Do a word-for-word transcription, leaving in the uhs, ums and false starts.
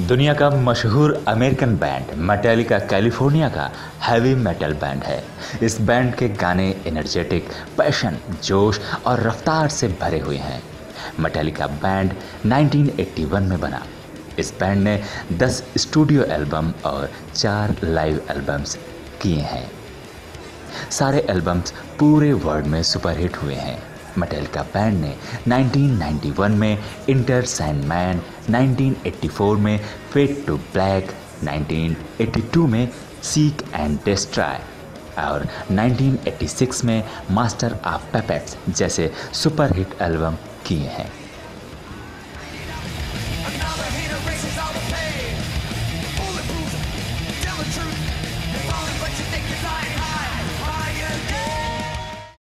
दुनिया का मशहूर अमेरिकन बैंड मेटालिका कैलिफोर्निया का हैवी मेटल बैंड है। इस बैंड के गाने एनर्जेटिक, पैशन, जोश और रफ्तार से भरे हुए हैं। मेटालिका बैंड उन्नीस सौ इक्यासी में बना। इस बैंड ने दस स्टूडियो एल्बम और चार लाइव एल्बम्स किए हैं। सारे एल्बम्स पूरे वर्ल्ड में सुपरहिट हुए हैं। मेटालिका बैंड ने उन्नीस सौ इक्यानवे में इंटर सैंडमैन, उन्नीस सौ चौरासी में फेड टू ब्लैक, उन्नीस सौ बयासी में सीक एंड डिस्ट्रॉय और उन्नीस सौ छियासी में मास्टर ऑफ पैपेट्स जैसे सुपरहिट एल्बम किए हैं।